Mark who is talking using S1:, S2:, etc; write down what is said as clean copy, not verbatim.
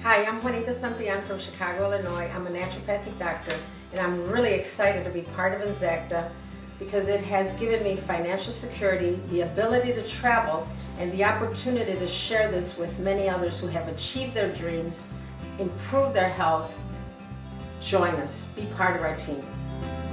S1: Hi, I'm Juanita Santillan from Chicago, Illinois. I'm a naturopathic doctor, and I'm really excited to be part of Enzacta because it has given me financial security, the ability to travel, and the opportunity to share this with many others who have achieved their dreams, improved their health. Join us. Be part of our team.